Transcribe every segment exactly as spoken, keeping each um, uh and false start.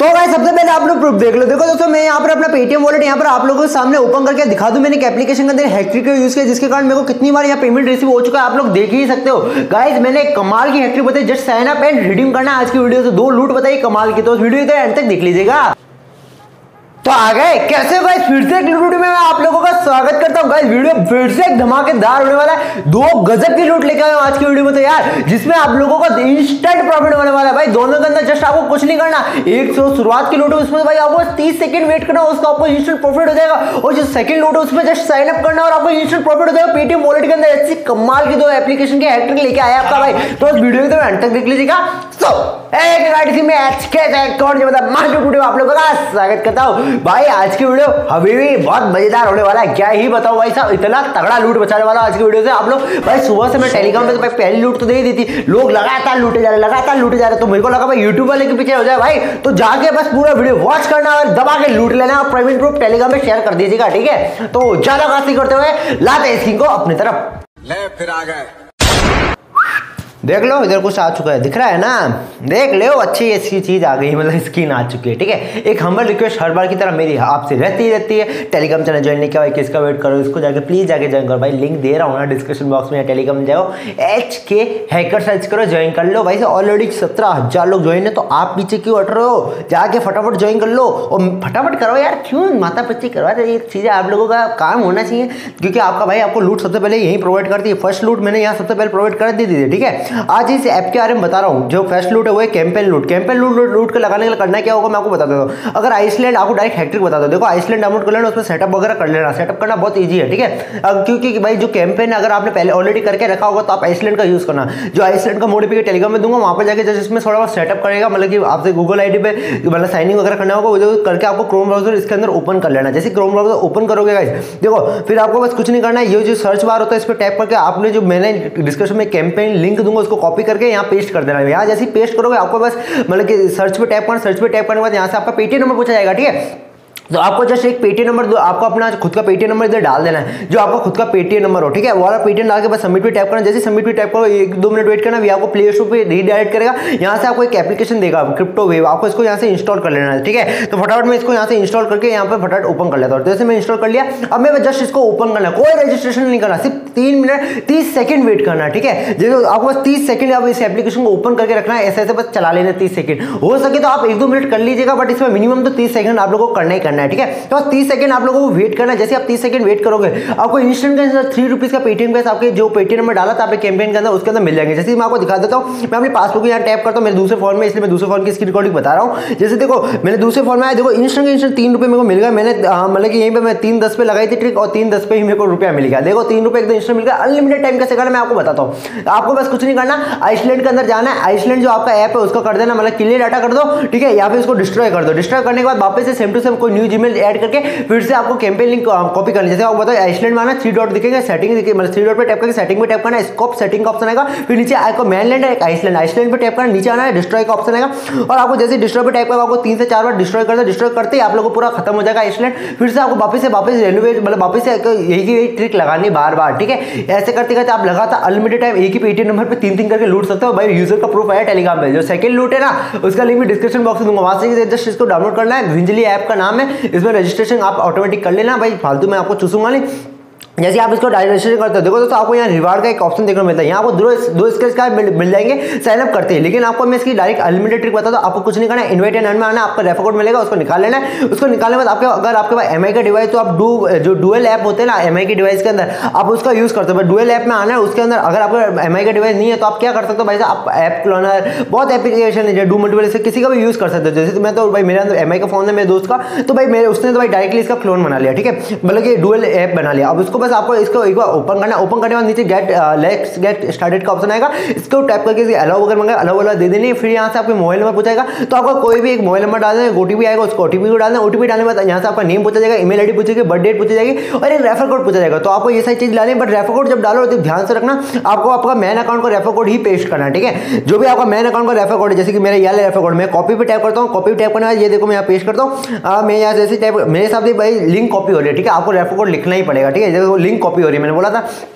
तो गाइस सबसे पहले आप लोग प्रूफ देख लो। देखो दोस्तों, मैं यहाँ पर अपना पेटीएम वॉलेट यहाँ पर आप लोगों के सामने ओपन करके दिखा दूं। मैंने एक एप्लीकेशन के अंदर हैकट्रिक का यूज किया, जिसके कारण मेरे को कितनी बार यहाँ पेमेंट रिसीव हो चुका है, आप लोग देख ही सकते हो। गाइस मैंने एक कमाल की हैकट्रिक बताई, just sign up and redeem करना आज की वीडियो से। दो लूट बताई कमाल की, तो वीडियो तो एंड तक देख लीजिएगा। तो आ गए कैसे गाइस, फिर से एक वीडियो में मैं आप लोगों का स्वागत करता हूं। गाइस वीडियो फिर से एक धमाकेदार होने वाला है, दो गजब की लूट लेकर आया हूं आज की वीडियो में। तो यार जिसमें आप लोगों का इंस्टेंट प्रॉफिट होने वाला है भाई। दोनों के अंदर जस्ट आपको कुछ नहीं करना, एक सौ शुरुआत की लूट है उसमें भाई आपको तीस सेकंड वेट करना, उसका आपको इंस्टेंट प्रॉफिट हो जाएगा। और जो सेकंड लूट है उसमें जस्ट साइन अप करना और आपको इंस्टेंट प्रॉफिट हो जाएगा। पेटीएम वॉलेट के अंदर ऐसी कमाल की दो एप्लीकेशन के हैकट्रिक लेके आया आपका भाई, तो इस वीडियो में अंत तक देख लीजिएगा। सो एक गाड़ी सी में आज के अकाउंट जो मतलब मार्केट वीडियो आप लोगों का स्वागत करता हूं भाई। आज की वीडियो अभी भी बहुत मजेदार होने वाला है, क्या ही बताऊं भाई साहब, इतना तगड़ा लूट बचाने वाला आज की वीडियो से आप लोग। भाई सुबह से मैं टेलीग्राम पे तो भाई पहली लूट तो दे ही दी थी, लोग लगातार लूटे जा रहे लगातार लूटे जा रहे, तो मेरे को लगा भाई यूट्यूब वाले के पीछे हो जाए भाई, तो जाके बस पूरा वीडियो वॉच करना और दबा के लूट लेना और पेमेंट प्रूफ टेलीग्राम पे शेयर कर दीजिएगा, ठीक है। तो ज्यादा बात करते हुए लाते हैं स्क्रीन को अपनी तरफ, ले फिर आ गए। देख लो इधर कुछ आ चुका है, दिख रहा है ना, देख लो अच्छी ऐसी चीज आ गई, मतलब स्क्रीन आ चुकी है, ठीक है। एक हम्बल रिक्वेस्ट हर बार की तरह मेरी आपसे रहती ही रहती है, टेलीग्राम चैनल ज्वाइन नहीं किया भाई किसका वेट करो, इसको जाके प्लीज जाके ज्वाइन करो भाई, लिंक दे रहा हूँ ना डिस्क्रिप्शन बॉक्स में, टेलीग्राम जाओ एच के हैकर सर्च करो, ज्वाइन कर लो भाई। ऑलरेडी सत्रह हजार लोग ज्वाइन है, तो आप पीछे क्यों हट रहे हो, जाके फटाफट ज्वाइन कर लो और फटाफट करो यार, क्यों माता पच्ची करवा ये चीजें आप लोगों का काम होना चाहिए, क्योंकि आपका भाई आपको लूट सबसे पहले यही प्रोवाइड करती है। फर्स्ट लूट मैंने यहाँ सबसे पहले प्रोवाइड कर दी थी, ठीक है। आज इस ऐप के बारे में बता रहा हूं, जो फर्स्ट लूट है वो है कैंपेन लूट। कैंपेन लूट लूट के लगाने के लिए करना क्या होगा मैं आपको बता देता हूं। अगर आइसलैंड आपको डायरेक्ट हैकट्रिक बता दो, देखो आइसलैंड डाउनलोड कर लेना, उसमें सेटअप वगैरह कर लेना, सेटअप करना बहुत ईजी है, ठीक है। क्योंकि भाई जो कैंपेन अगर आपने पहले ऑलरेडी करके रखा होगा तो आप आइसलैंड का यूज करना, जो आइसलैंड का मॉडिफिकेशन टेलीग्राम में दूंगा, वहां पर जाकर जैसे इसमें थोड़ा बहुत सेटअप करेगा, मतलब कि आपसे गूगल आईडी पे मतलब साइनिंग वगैरह करना होगा, वो जो करके आपको क्रोम ब्राउजर इसके अंदर ओपन कर लेना। जैसे क्रोम ब्राउजर ओपन करोगे गाइस, देखो फिर आपको बस कुछ नहीं करना है, ये जो सर्च बार होता है इस पर टैप करके आपने जो मैंने डिस्क्रिप्शन में कैंपेन लिंक दूंगा उसको कॉपी करके यहाँ पेस्ट कर देना। यहाँ जैसे पेस्ट करोगे आपको बस मतलब कि सर्च पे टैप करना, सर्च पे टैप करने के बाद यहाँ से आपका पेटीएम नंबर पूछा जाएगा, ठीक है। तो आपको जस्ट एक पेटीएम नंबर दो, आपको अपना खुद का पेटीएम नंबर इधर डाल देना है, जो आपका खुद का पेटीएम नंबर हो, ठीक है। वो वाला पेटीएम डाल के बस सबमिट पे टैप करना। जैसे सबमिट पे टैप करो एक दो मिनट वेट करना, भी आपको प्ले स्टोर पे रीडायरेक्ट करेगा, यहाँ से आपको एक एप्लीकेशन देगा क्रिप्टो वेव, आपको इसको यहाँ से इंस्टॉल कर लेना है, ठीक है। तो फटाफट मैं इसको यहाँ से इंस्टॉल करके यहाँ पर फटाफट ओपन कर लेता हूँ। जैसे मैं इंस्टॉल कर लिया, अब मैं जस्ट इसको ओपन करना, कोई रजिस्ट्रेशन नहीं करना, सिर्फ तीन मिनट तीस सेकंड वेट करना, ठीक है। जैसे आपको बस तीस सेकंड आप इस एप्लीकेशन को ओपन करके रखना है, ऐसे ऐसे बस चला लेना तीस सेकंड, हो सके तो आप एक दो मिनट कर लीजिएगा, बट इसमें मिनिमम तो तीस सेकंड आप लोगों को करना ही करना है, ठीक है। तो तीस सेकंड आप लोगों को वेट करना है। जैसे आप तीस सेकंड वेट करोगे आपको इंस्टेंट के अंदर थ्री रुपीज का पेटीएम कैश आपके जो पेटीएम नंबर डाला था आपने कैंपेन के अंदर उसके अंदर मिल जाएंगे। जैसे मैं आपको दिखा देता हूं, मैं अपने पासबुक यहाँ टैप करता हूं मेरे दूसरे फोन में, इसलिए मैं दूसरे फोन की स्क्रीन रिकॉर्डिंग बता रहा हूं। जैसे देखो मैंने दूसरे फोन में आया, देखो इंस्टेंट के इंस्टेंट तीन रुपए मेरे को मिल गया, मैंने मतलब कि यहीं पे मैं तीन दस पे लगाई थी ट्रिक और तीन दस पे ही मेरे को रुपया मिल गया। देखो तीन रुपए एकदम इंस्टेंट मिल गया। अनलिमिटेड टाइम कैसे करना मैं आपको बताता हूँ। आपको बस कुछ नहीं करना, आइसलैंड के अंदर जाना है, आइसलैंड जो आपका ऐप है उसको कर देना, मतलब क्लियर डाटा कर दो, ठीक है। यहाँ पे इसको डिस्ट्रॉय कर दो, डिस्ट्रॉय करने के बाद वापस से सेम टू सेम कोई न्यू जीमेल ऐड करके फिर से आपको कैंपेन लिंक कॉपी करनी। जैसे आपको बताओ आइसलैंड में आना, थ्री डॉट दिखेगा, सेटिंग दिखेगी, मतलब थ्री डॉट पे टैप करके सेटिंग पे टैप करना है, स्कोप सेटिंग का ऑप्शन आएगा, फिर नीचे आपको मेनलैंड है एक आइसलैंड, आइसलैंड पे टैप करना, नीचे आना है डिस्ट्रॉय का ऑप्शन आएगा, और आपको जैसे डिस्ट्रॉय पे टैप करोगे आपको तीन से चार बार डिस्ट्रॉय करते डिस्ट्रॉय करते ही आप लोगों को पूरा खत्म हो जाएगा आइसलैंड। फिर से आपको वापस से वापस रेनोवेट मतलब वापस से यही की यही ट्रिक लगानी बार बार, ठीक है। ऐसे करते करते आप लगातार अनलिमिटेड टाइम एक ही पेटीएम नंबर पे तीन तीन करके लूट सकते हो भाई। यूजर का प्रूफ है टेलीग्राम पे, जो सेकंड लूट है ना उसका लिंक भी डिस्क्रिप्शन बॉक्स में दूंगा, वहां से जस्ट इसको डाउनलोड करना है। विंजली ऐप का नाम है, इसमें रजिस्ट्रेशन आप ऑटोमेटिक कर लेना भाई, फालतू में आपको चूसूंगा नहीं। जैसे आप इसको रजिस्ट्रेशन करते हो, देखो दोस्तों आपको यहाँ रिवार्ड का एक ऑप्शन देखने को मिलता है, यहाँ आपको दो दो स्क्रैच कार्ड मिल, मिल जाएंगे साइन अप करते हैं। लेकिन आपको मैं इसकी डायरेक्ट अनलिमिटेड ट्रिक बता दूं, आपको कुछ नहीं करना है, इन्वाइट एंड अर्न में आना, आपका रेफर कोड मिलेगा उसको निकाल लेना है। उसको निकालने के बाद आपके अगर आपके पास एमआई का डिवाइस तो आप डू जो डुअल ऐप होते हैं ना एमआई के डिवाइस के अंदर आप उसका यूज करते हो, डुअल ऐप में आना है। उसके अंदर अगर आपका एमआई का डिवाइस नहीं है तो आप क्या कर सकते हो भाई, आप ऐप क्लोनर बहुत एप्लीकेशन है, डू मल्टीपल से किसी का भी यूज कर सकते हो। जैसे मैं तो भाई मेरे अंदर एमआई का फोन है मेरे दोस्त का, तो भाई मेरे उसने तो भाई डायरेक्टली इसका क्लोन बना लिया, ठीक है, मतलब कि डुअल ऐप बना लिया। अब उसको बस आपको इसको एक बार ओपन करना, ओपन करने के बाद नीचे गेट लेट्स गेट स्टार्टेड का ऑप्शन आएगा, इसको टैप करके अलाउ वगैरह मंगा अलाउ वाला दे देनी। फिर यहाँ से आपके मोबाइल नंबर पूछेगा, तो आपको कोई भी एक मोबाइल नंबर डाल देना, ओटीपी आएगा उसको ओटीपी को डालना, ओटीपी डालने के बाद यहाँ से आपका नेम पूछा जाएगा, ईमेल आईडी पूछेगी, बर्थ डेट पूछी जाएगी और एक रेफर कोड पूछा जाएगा। तो आपको ये सारी चीज डालनी है, बट रेफर कोड जब डालो तो ध्यान से रखना आपको आपका मेन अकाउंट का रेफर कोड ही पेस्ट करना है, ठीक है। जो भी आपका मेन अकाउंट का रेफर कोड है, जैसे कि मेरा ये रेफर कोड मैं कॉपी पे टैप करता हूँ, कॉपी टैप करने बाद ये देखो मैं यहाँ पेस्ट करता हूँ, मैं यहाँ जैसे टैप मेरे हिसाब से भाई लिंक कॉपी हो रही है, ठीक है। आपको रेफर कोड लिखना ही पड़ेगा, ठीक है। लिंक कॉपी हो रही है मैंने बोला था,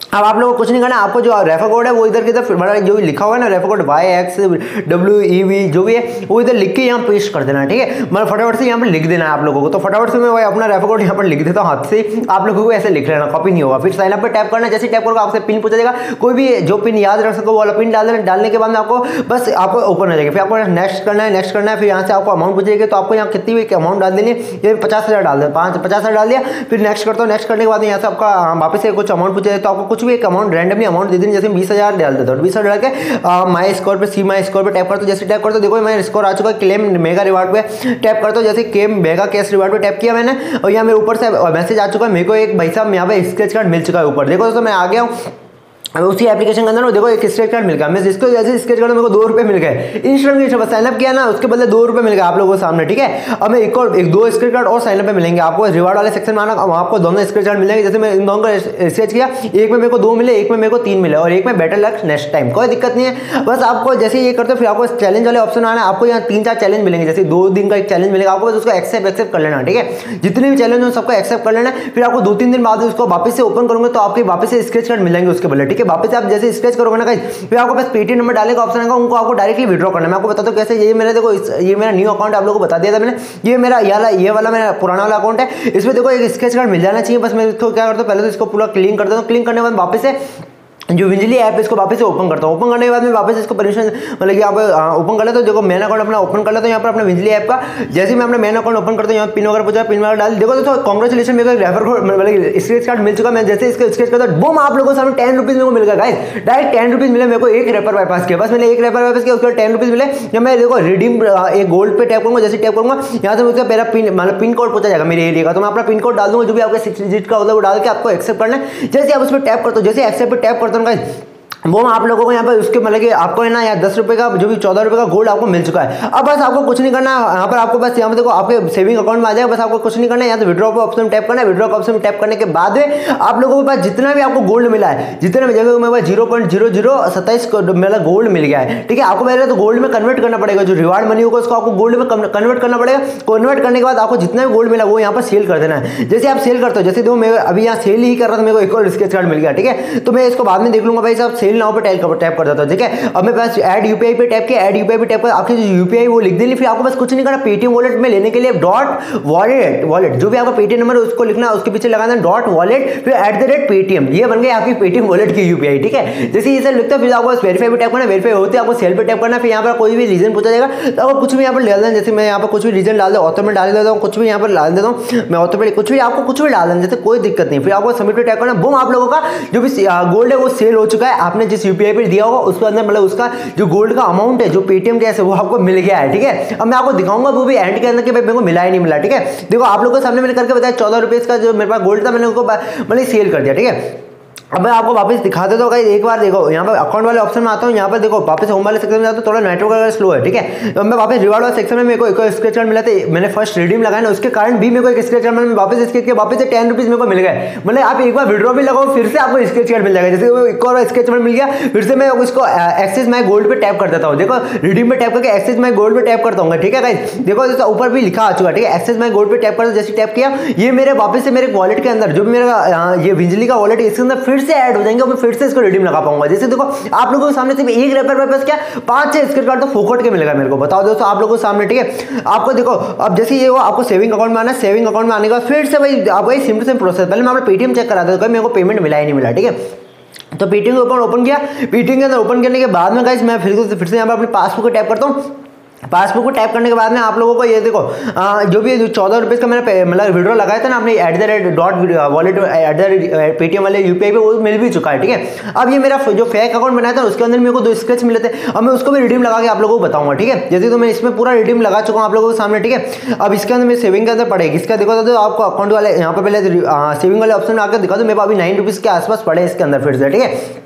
अब आप लोगों को कुछ नहीं करना, आपको जो रेफर कोड है वो इधर की तरफ बड़ा जो भी लिखा हुआ है ना refer code Y X W E V जो भी है वो इधर लिख के यहाँ पेस्ट कर देना, ठीक है। मतलब फटाफट से यहाँ पर लिख देना है आप लोगों को। तो फटाफट से मैं वही अपना रेफर कोड यहाँ पर लिख देता हूँ हाथ से, आप लोगों को ऐसे लिख लेना, कॉपी नहीं होगा। फिर साइन अप पे टैप करना, जैसे टैप करोगे आपसे पिन पूछा जाएगा, कोई भी जो पिन याद रख सको वो वाला पिन डाल देना। डालने के बाद में आपको बस आपको ओपन हो जाएगा। फिर आपको नेक्स्ट करना है, नेक्स्ट करना है। फिर यहाँ से आपको अमाउंट पूछेगी, तो आपको यहाँ कितनी भी अमाउंट डाल देनी है, ये पचास हज़ार डाल दें, पाँच पचास हज़ार डाल दिया। फिर नेक्स्ट करता हूँ, नेक्स्ट करने के बाद यहाँ से आपका वापस से कुछ अमाउंट पूछे, तो आपको कुछ भी एक अमाउंट रैंडमली अमाउंट दे देनी, जैसे बीस हज़ार डाल देता हूँ। बीस हज़ार डाल के माई स्कोर पे सी माई स्कोर पे टैप करता हूँ। जैसे टैप करता हूँ देखो मैं स्कोर आ चुका है। क्लेम मेगा रिवार्ड पे टैप करता हूँ, जैसे क्लेम मेगा कैश रिवार्ड पे टैप किया मैंने, और यहाँ मेरे ऊपर से मैसेज आ चुका है, मेरे को एक भाई साहब यहाँ पे स्क्रैच कार्ड मिल चुका है ऊपर। देखो दोस्तों मैं आ गया हूँ उसी एप्लीकेशन के अंदर, देखो एक स्क्रैच कार्ड मिल गया। मैं जिसको जैसे स्क्रैच कार्ड मेरे को दो रुपये मिल गए इंस्टेंट, साइन अप किया ना उसके बदले दो रुपये मिल गए आप लोगों के सामने, ठीक है। अब मैं एक और एक दो स्क्रैच कार्ड और साइन अप पे मिलेंगे आपको रिवार्ड वाले सेक्शन में आना, आपको दोनों स्क्रैच कार्ड मिलेंगे। जैसे मैं इन दोनों का स्क्रैच किया, एक में मेरे को दो मिले, एक में मेरे को तीन मिले, और एक में बेटर लक नेक्स्ट टाइम, कोई दिक्कत नहीं है। बस आपको जैसे ये करते हो फिर आपको चैलेंज वाले ऑप्शन आना, आपको यहाँ तीन चार चैलेंज मिलेंगे। जैसे दो दिन का एक चैलेंज मिलेगा आपको, बस उसको एक्सेप्ट एक्सेप्ट कर लेना, ठीक है। जितने भी चैलेंज हो सबको एक्सेप्ट कर लेना। फिर आपको दो तीन दिन बाद उसको वापस से ओपन करूंगा तो आपके वापस से स्क्रैच कार्ड मिलेंगे उसके बदले, ठीक है। वापस से आप जैसे स्क्रैच करोगे ना गाइस, फिर आपको बस पेटीएम नंबर डालने का ऑप्शन आएगा, उनको आपको डायरेक्टली विड्रॉ करना है। मैं आपको बताता हूं कैसे। ये मेरा देखो ये मेरा न्यू अकाउंट आप लोगों को बता दिया था मैंने, ये मेरा ये वाला ये वाला मेरा पुराना वाला अकाउंट है। इसमें देखो एक स्क्रैच कार्ड मिल जाना चाहिए। बस मैं इसको क्या करता हूँ, पहले तो इसको पूरा क्लीन कर देता हूँ। क्लीन करने के बाद वापस से जो विंजली ऐप है इसको वापस से ओपन करता हूँ। ओपन करने के बाद में वापस इसको परमिशन मतलब कि आप ओपन कर लेते हो। देखो मेन अकाउंट अपना ओपन कर लेता हूँ यहाँ पर अपना विंजली ऐप का। जैसे मैं अपना मेन अकाउंट ओपन करता हूँ, यहाँ पिन वगैरह पूछा, पिन वगैरह डाल। देखो दोस्तों कांग्रेचुलेशन, मेरे को रेफर कोड मतलब स्क्रैच कार्ड मिल चुका। मैं जैसे इसका स्क्रैच करता हूँ बूम, आप लोगों को सामने टेन रुपीज़ मेरे को मिल गया गाइस, डायरेक्ट टेन रुपीज़ मिले मेरे को एक रेफर बाईपास किया। बस मैंने एक रेफर बाईपास किया, उसके बाद टेन रुपीज़ मिले। जब मैं देखो रिडीम एक गोल्ड पे टैप करूँगा, जैसे टैप करूँगा यहाँ से उसका मेरा पिन मतलब पिन कोड पूछा जाएगा मेरे एरिया का, तो मैं अपना पिन कोड डाल दूँगा जो भी आपका सिक्स डिजिट का होता है वो डाल के आपको एक्सेप्ट करना है। जैसे आप उस पर टैप करते हो, जैसे एक्सेप्ट पे टैप करते हो गाइस, वो आप लोगों को यहाँ पर उसके मतलब कि आपको है ना यहाँ दस रुपये का जो भी चौदह रुपये का गोल्ड आपको मिल चुका है। अब बस आपको कुछ नहीं करना है, यहाँ पर आपको बस यहाँ पर देखो आपके सेविंग अकाउंट में आ जाएगा। बस आपको कुछ नहीं करना है, यहाँ तो विड्रॉ का ऑप्शन टैप करना है। विड्रॉ का ऑप्शन टैप करने के बाद में आप लोगों के पास जितना भी आपको गोल्ड मिला है, जितने भी जगह मेरे पास जीरो पॉइंट जीरो जीरो सत्ताईस मेरा गोल्ड मिल गया है, ठीक है। आपको पहले तो गोल्ड में कन्वर्ट करना पड़ेगा, जो रिवार्ड मनी होगा उसको आपको गोल्ड में कन्वर्ट करना पड़ेगा। कन्वर्ट करने के बाद आपको जितना भी गोल्ड मिला वो यहाँ पर सेल कर देना है। जैसे आप सेल करते हो, जैसे देखो मैं अभी यहाँ सेल ही कर रहा था, मेरे को एक और स्क्रैच कार्ड मिल गया, ठीक है। तो मैं इसको बाद में देख लूंगा भाई साहब, सेल नाउ पे टैप कर देता हूं, ठीक है। अब मैं बस ऐड यूपीआई पे टैप किया, ऐड यूपीआई पे टैप कर आपकी जो यूपीआई वो लिख देनी। फिर आपको बस कुछ नहीं करना, पेटीएम वॉलेट में लेने के लिए डॉट वॉलेट वॉलेट जो भी आपका पेटीएम नंबर है उसको लिखना, उसके पीछे लगाना डॉट वॉलेट, फिर एट द रेट पेटीएम। ये बन गई आपकी पेटीएम वॉलेट की यूपीआई, ठीक है। जैसे ये सब लिखता है फिर आपको बस वेरीफाई पे टैप करना, वेरीफाई होते आपको सेल पे टैप करना। फिर यहाँ पर कोई भी रीजन पूछा जाएगा तो आपको कुछ भी यहाँ पर डाल देना। जैसे मैं यहाँ पर कुछ भी रीजन डाल दे, ऑथर में डाल देता हूँ, कुछ भी यहाँ पर डाल देता हूँ मैं ऑथर पे, कुछ भी आपको कुछ भी डाल देना, जैसे कोई दिक्कत नहीं। फिर आपको सबमिट पे टैप करना, बूम, आप लोगों का जो भी गोल्ड है वो सेल हो चुका है। आपने जिस यूपीआई पे दिया होगा उसके अंदर मतलब उसका जो गोल्ड का अमाउंट है जो पेटीएम जैसे वो आपको मिल गया है, ठीक है। अब मैं आपको दिखाऊंगा वो भी एंड के अंदर कि भाई मेरे को मिला ही नहीं मिला, ठीक है। देखो आप लोगों के सामने मैंने करके बताया चौदह रुपए का जो मेरे पास गोल्ड था मैंने उसको मतलब सेल कर दिया, ठीक है। अब मैं आपको वापस दिखा देता हूँ, एक बार देखो यहाँ पर अकाउंट वाले ऑप्शन में आता हूँ। यहाँ पर देखो वापस होम वाले सेक्शन में जाता हूँ, थोड़ा नेटवर्क अगर स्लो है, ठीक है। तो मैं वापस रिवार्ड वाले सेक्शन में मेरे को एक स्क्रैच कार्ड मिला था, मैंने फर्स्ट रिडीम लगाया ना उसके कारण भी मेरे को एक स्क्रैच कार्ड में वापस स्क्रैच किया, वापस से टेन रुपीज़ मेरे को मिल गए। मतलब आप एक बार विड्रॉ भी लगाओ फिर से आपको स्क्रैच कार्ड मिल जाएगा। जैसे एक और स्क्रैच कार्ड मिल गया, फिर से मैं उसको एक्सेस माई गोल्ड पे टैप कर देता हूँ। देखो रिडीम पे टैप करके एक्सेस माई गोल्ड पे टैप करता हूँ, ठीक है गाइस। देखो जैसे ऊपर भी लिखा आ चुका है, ठीक है। एक्सेस माई गोल्ड पे टैप करता, जैसे टैप किया ये मेरे वापस से मेरे वॉलेट के अंदर जो भी मेरा ये बिजली का वॉलेट है इसके अंदर फिर से ऐड हो जाएंगे, फिर से इसको रिडीम लगा पाऊंगा। जैसे देखो आप लोगों के सामने सिर्फ एक रेफर वापस क्या पांच छह स्क्रैच कार्ड तो फोकट के मिलेगा मेरे को, बताओ दोस्तों आप लोगों के सामने, ठीक है। आपको देखो अब जैसे ये वो आपको सेविंग अकाउंट में आना है, सेविंग अकाउंट में आने के बाद फिर से भाई आपको एक सिंपल सिंपल प्रोसेस, पहले मैं अपना पेटीएम चेक करा था, मेरे को पेमेंट मिला ही नहीं मिला, ठीक है। तो पेटीएम के ऊपर ओपन किया, पेटीएम के अंदर ओपन करने के बाद में गाइस मैं फिर फिर से यहाँ पर अपने पासबुक को टैप करता हूँ। पासबुक को टैप करने के बाद में आप लोगों को ये देखो आ, जो भी चौदह रुपये का मैंने मतलब विड्रॉ लगाया था ना अपने at the rate dot wallet at the rate Paytm वाले यूपीआई पे, वो मिल भी चुका है, ठीक है। अब ये मेरा जो फेक अकाउंट बनाया था उसके अंदर मेरे को दो स्क्रैच मिले थे, अब मैं उसको भी रिडीम लगा के आप लोगों को बताऊंगा, ठीक है। जैसे तो मैं इसमें पूरा रिडीम लगा चुका हूँ आप लोगों के सामने, ठीक है। अब इसके अंदर मेरे सेविंग के अंदर पड़ेगी, इसका देखो तो आपको अकाउंट वाले यहाँ पर पहले सेविंग वाले ऑप्शन में आकर दिखा दो, मेरे पास अभी नाइन रुपीज़ के आसपास पड़े इसके अंदर फिर से, ठीक है।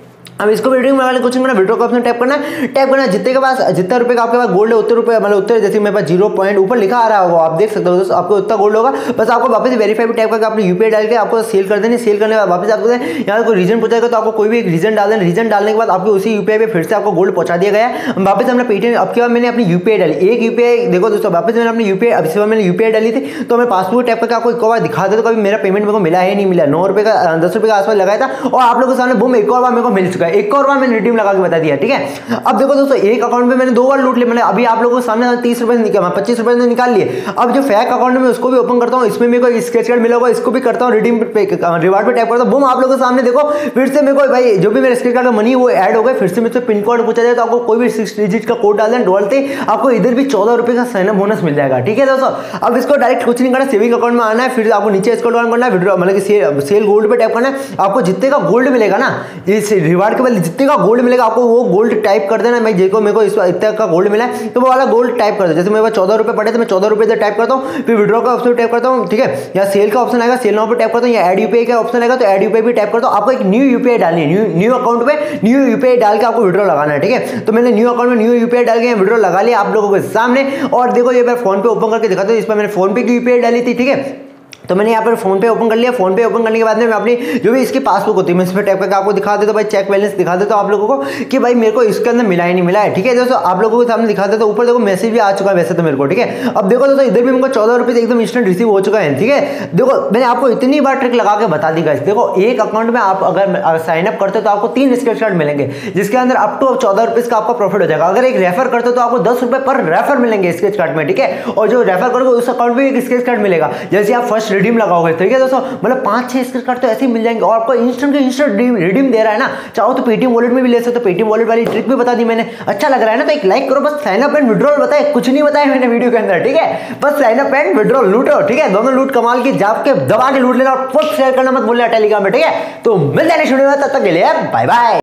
अब इसको वीडियो में कुछ नहीं करना, विड्रॉ का ऑप्शन टैप करना है, टैप करना जितने के पास जितना रुपए का आपके पास गोल्ड है उतने रुपए मतलब उतने, जैसे मेरे पास जीरो पॉइंट ऊपर लिखा आ रहा होगा आप देख सकते हो दोस्तों, आपको उतना गोल्ड होगा। बस आपको वापस वेरीफाई पे टैप करके अपने यूपीआई डाल के आपको सेल कर देनी, सेल करने के बाद वापस आपको यहाँ कोई रीजन पूछेगा तो आपको कोई भी एक रीजन डाल देना, रीजन डालने के बाद आपको उसी यूपीआई पे फिर से आपको गोल्ड पहुंचा दिया गया है। वापस हमने पेटीएम अब के बाद मैंने अपनी यूपीआई डाली, एक यूपीआई देखो दोस्तों वापस मैंने अपनी यूपीआई अब से मैंने यूपीआई डाली थी तो मैं पासबुक टैप करके आपको एक बार दिखा दे तो कभी मेरा पेमेंट मेरे को मिला है नहीं मिला, नौ रुपए का दस रुपए का आसपास लगाया था और आप लोगों के सामने बूम एक और बार मेरे को मिल चुका है, एक और बार मैंने रिडीम लगा के बता दिया। ठीक है, अब देखो दोस्तों एक अकाउंट में मैंने दो बार लूट लिया, मैंने अभी आप लोगों के सामने तीस रुपए निकाल पच्चीस रुपए निकाल लिए। अब जो फेक अकाउंट में उसको भी ओपन करता हूँ, इसमें मेरे को स्केच कार्ड मिला होगा, इसको भी करता हूँ रिडीम रिवार्ड पे टैप करता हूँ, बूम आप लोगों के सामने देखो फिर से मेरे को भाई जो भी मेरे स्केच कार्ड का मनी वो ऐड हो गए, फिर से मुझसे पिन कोड पूछा जाए तो आपको कोई भी सिक्स डिजिट का कोड डाल दें डोलते आपको इधर भी चौदह रुपए का साइन अप बोनस मिल जाएगा। ठीक है दोस्तों, अब इसको डायरेक्ट कुछ नहीं करना, सेविंग अकाउंट में आना है, फिर आपको नीचे स्क्रॉल डाउन करना है, विड्रॉ मतलब कि सेल, सेल गोल्ड पे टैप करना है। आपको जितने का गोल्ड मिलेगा ना इस रिवार्ड के बाद जितने का गोल्ड मिलेगा आपको वो गोल्ड टाइप कर देना, मैं देखो मेरे को इस इतने का गोल्ड मिला है तो वो वाला गोल्ड टाइप कर दो, जैसे मेरे पास चौदह रुपए पड़े तो मैं चौदह रुपए टाइप करता हूँ, फिर विड्रॉ का ऑप्शन टैप करता हूँ। ठीक है, या सेल का ऑप्शन आएगा, सेल नाउ पे टैप करता हूँ, या ऐड यूपीआई का ऑप्शन आएगा तो ऐड यूपीआई भी टैप करता हूँ। आपको एक न्यू यूपीआई डालनी है, न्यू न्यू अकाउंट पे न्यू यूपीआई डाल के आपको विड्रॉ लगाना है। ठीक है, तो मैंने न्यू अकाउंट में न्यू यूपीआई डाल के विड्रॉ लगा लिया आप लोगों के सामने। और देखो ये मैं फोन पे ओपन करके दिखाता हूँ, इस पर मैंने फोन पे की यूपीआई डाली थी। ठीक है, तो मैंने यहाँ पर फोन पे ओपन कर लिया, फोन पे ओपन करने के बाद में मैं अपनी जो भी इसकी पासबुक होती है मैं इस पर टैप करके आपको दिखा देता हूँ भाई, चेक बैलेंस दिखा देता हूँ आप लोगों को कि भाई मेरे को इसके अंदर मिला ही नहीं मिला है। ठीक है दोस्तों, आप लोगों के सामने दिखा देता हूँ, ऊपर देखो मैसेज भी आ चुका है वैसे तो मेरे को। ठीक है, अब देखो दोस्तों इधर भी मेरे को चौदह रुपये एकदम इंस्टेंट रिसीव हो चुका है। ठीक है, देखो मैंने आपको इतनी बार ट्रिक लगा के बता दी गाइस, देखो एक अकाउंट में आप अगर साइन अप करते हो तो आपको तीन स्क्रेच कार्ड मिलेंगे जिसके अंदर अप टू चौदह रुपये का आपका प्रॉफिट हो जाएगा। अगर एक रेफर करते हो तो आपको दस रुपये पर रेफर मिलेंगे स्क्रेच कार्ड में। ठीक है, और जो रेफर करोगे उस अकाउंट में एक स्क्रेच कार्ड मिलेगा जैसे आप फर्स्ट रिडीम लगाओगे। ठीक है दोस्तों, मतलब पांच छह स्क्रेच कार्ड तो ऐसे ही मिल जाएंगे और आपको इंस्टेंट के इंस्टेंट रिडीम दे रहा है ना, चाहो तो पेटीएम वॉलेट में भी ले सकते हो, पेटीएम वॉलेट वाली ट्रिक भी बता दी मैंने। अच्छा लग रहा है ना तो एक लाइक करो, बस साइन अप एंड विड्रॉल बताए, कुछ नहीं बताया मैंने वीडियो के अंदर। ठीक है, बस साइन अप एंड विड्रॉल लूटो। ठीक है, दोनों लूट कमाल की जाप के दबा के लूट लेना और फुल शेयर करना मत भूलना टेलीग्राम पे। ठीक है, तो मिलते हैं नेक्स्ट वीडियो में, तब तक के लिए बाय बाय।